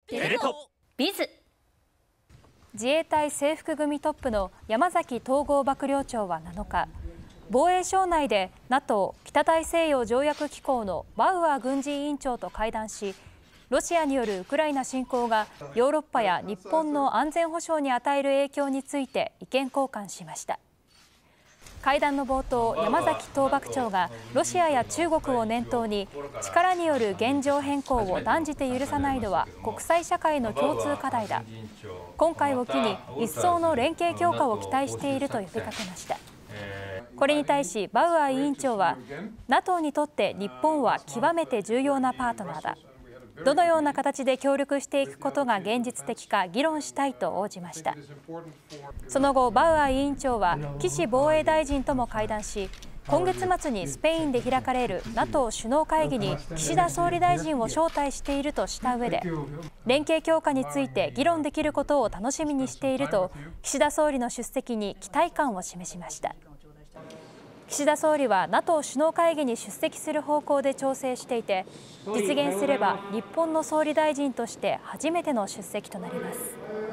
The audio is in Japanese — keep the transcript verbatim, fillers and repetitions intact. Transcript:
テレ東ビズ。 自衛隊制服組トップの山崎統合幕僚長はなのか、防衛省内で ナトー 北大西洋条約機構のバウアー軍事委員長と会談し、ロシアによるウクライナ侵攻がヨーロッパや日本の安全保障に与える影響について意見交換しました。会談の冒頭、山崎統幕長がロシアや中国を念頭に、力による現状変更を断じて許さないのは国際社会の共通課題だ。今回を機に一層の連携強化を期待していると呼びかけました。これに対しバウアー委員長は、 ナトー にとって日本は極めて重要なパートナーだ。どのような形で協力していくことが現実的か議論したいと応じました。その後、バウアー委員長は岸防衛大臣とも会談し、今月末にスペインで開かれる ナトー 首脳会議に岸田総理大臣を招待しているとした上で、連携強化について議論できることを楽しみにしていると岸田総理の出席に期待感を示しました。岸田総理は ナトー 首脳会議に出席する方向で調整していて、実現すれば日本の総理大臣として初めての出席となります。